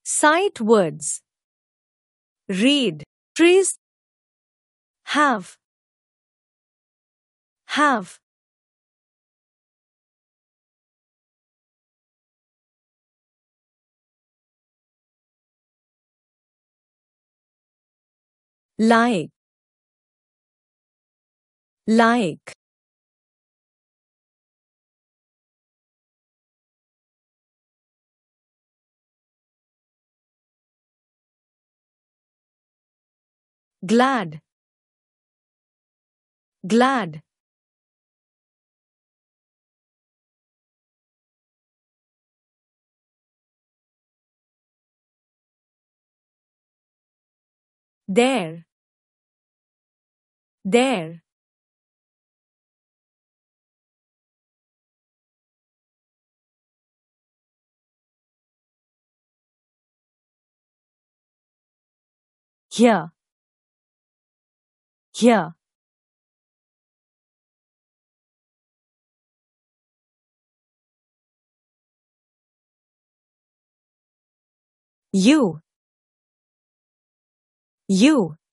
Sight words. Read. Trees. Have. Have. Like. Like. Glad. Glad. There. There. Here. Here. You. You.